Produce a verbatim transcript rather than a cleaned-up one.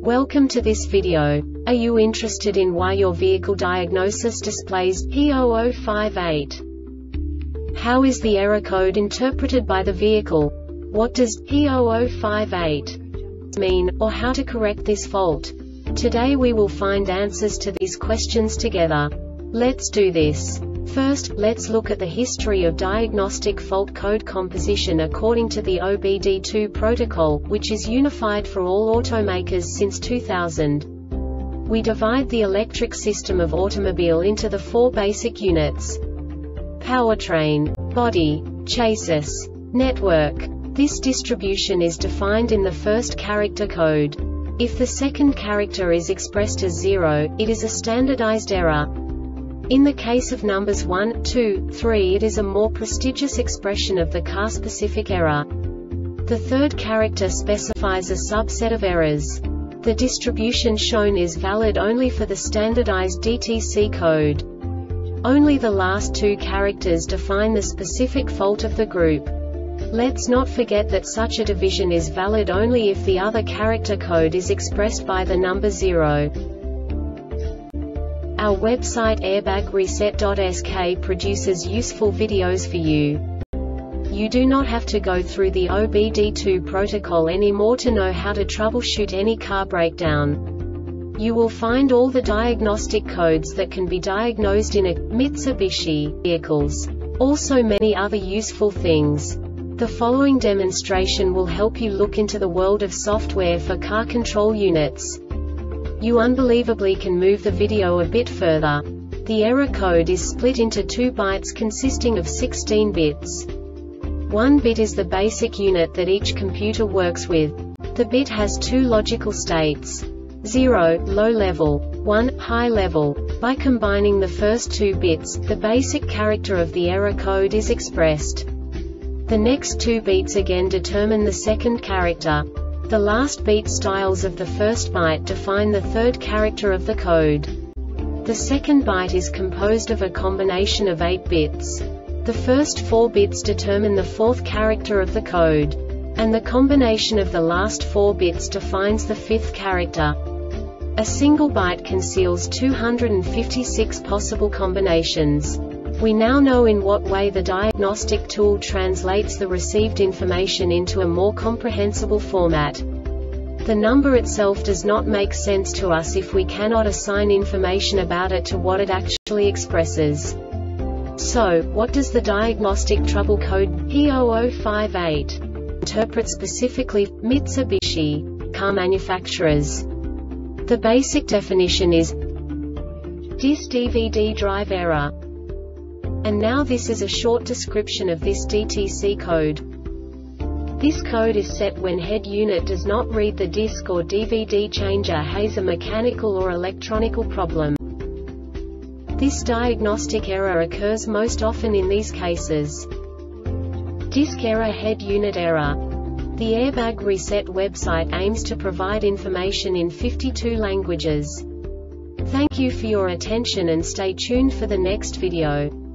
Welcome to this video. Are you interested in why your vehicle diagnosis displays P zero zero five eight? How is the error code interpreted by the vehicle? What does P zero zero five eight mean, or how to correct this fault? Today we will find answers to these questions together. Let's do this. First, let's look at the history of diagnostic fault code composition according to the O B D two protocol, which is unified for all automakers since two thousand. We divide the electric system of automobile into the four basic units: powertrain, body, chassis, network. This distribution is defined in the first character code. If the second character is expressed as zero, it is a standardized error. In the case of numbers one, two, three, it is a more prestigious expression of the car-specific error. The third character specifies a subset of errors. The distribution shown is valid only for the standardized D T C code. Only the last two characters define the specific fault of the group. Let's not forget that such a division is valid only if the other character code is expressed by the number zero. Our website airbag reset dot S K produces useful videos for you. You do not have to go through the O B D two protocol anymore to know how to troubleshoot any car breakdown. You will find all the diagnostic codes that can be diagnosed in a Mitsubishi vehicles. Also many other useful things. The following demonstration will help you look into the world of software for car control units. You unbelievably can move the video a bit further. The error code is split into two bytes consisting of sixteen bits. One bit is the basic unit that each computer works with. The bit has two logical states: zero, low level, one, high level. By combining the first two bits, the basic character of the error code is expressed. The next two bits again determine the second character. The last beat styles of the first byte define the third character of the code. The second byte is composed of a combination of eight bits. The first four bits determine the fourth character of the code. And the combination of the last four bits defines the fifth character. A single byte conceals two hundred fifty-six possible combinations. We now know in what way the diagnostic tool translates the received information into a more comprehensible format. The number itself does not make sense to us if we cannot assign information about it to what it actually expresses. So, what does the diagnostic trouble code P zero zero five eight interpret specifically for Mitsubishi car manufacturers? The basic definition is D I S D V D drive error. And now this is a short description of this D T C code. This code is set when head unit does not read the disc or D V D changer has a mechanical or electronical problem. This diagnostic error occurs most often in these cases: disc error, head unit error. The Airbag Reset website aims to provide information in fifty-two languages. Thank you for your attention and stay tuned for the next video.